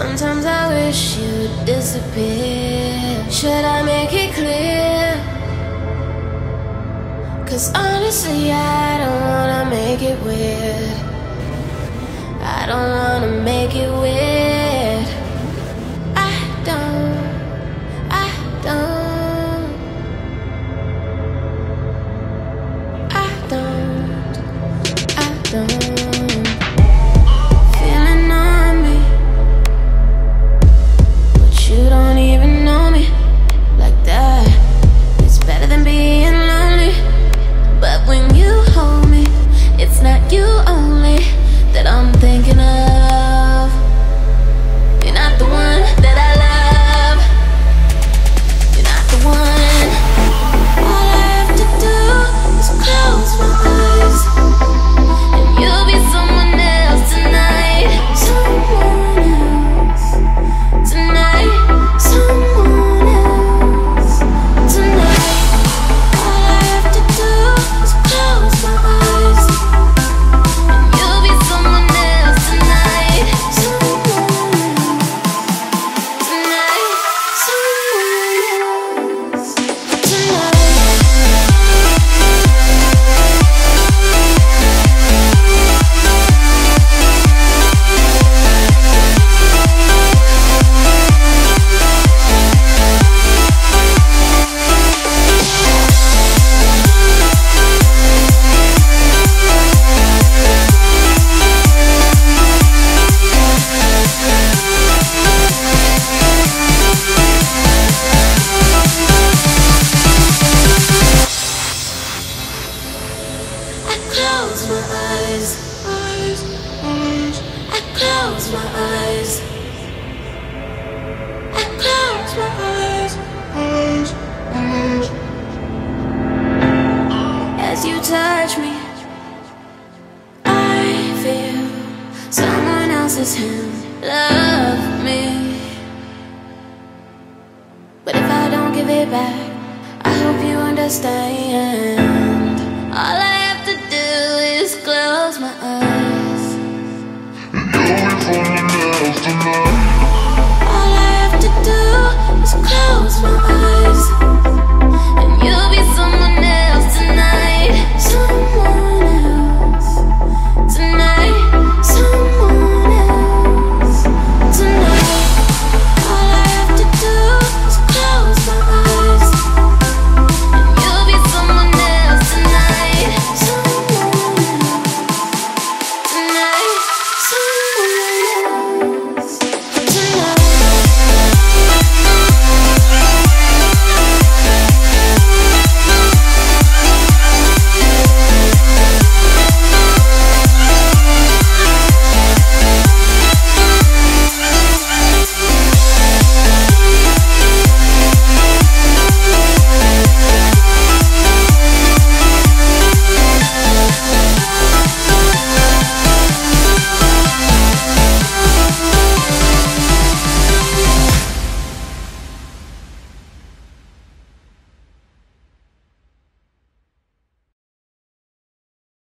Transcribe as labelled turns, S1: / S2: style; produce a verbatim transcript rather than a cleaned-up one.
S1: Sometimes I wish you'd disappear. Should I make it clear? Cause honestly I don't wanna make it weird. I don't wanna make it weird. I don't, I don't, I don't, I don't. Feeling on me, but you don't even know me like that. It's better than being lonely. But when you hold me, it's not you only that I'm thinking of. You're not the one that I love. You're not the one. All I have to do is close my eyes, and you'll be someone else tonight. Someone else tonight. Someone else tonight. All I have to do is close my eyes, and you'll be someone else tonight. Someone else tonight. Someone else tonight. I close my eyes, eyes, eyes. I close my eyes. I close my eyes, eyes, eyes. As you touch me, I feel someone else's hand love me. But if I don't give it back, I hope you understand. All I have to do is close my eyes, and you'll be someone else tonight. All I have to do is close